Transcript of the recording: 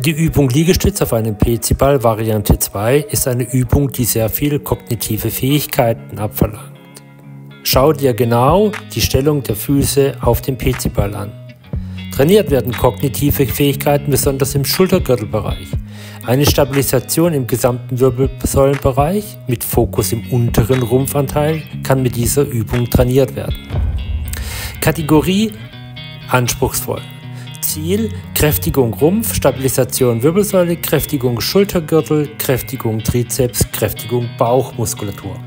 Die Übung Liegestütz auf einem PC-Ball Variante 2 ist eine Übung, die sehr viele kognitive Fähigkeiten abverlangt. Schau dir genau die Stellung der Füße auf dem PC-Ball an. Trainiert werden kognitive Fähigkeiten besonders im Schultergürtelbereich. Eine Stabilisation im gesamten Wirbelsäulenbereich mit Fokus im unteren Rumpfanteil kann mit dieser Übung trainiert werden. Kategorie: anspruchsvoll. Ziel: Kräftigung Rumpf, Stabilisation Wirbelsäule, Kräftigung Schultergürtel, Kräftigung Trizeps, Kräftigung Bauchmuskulatur.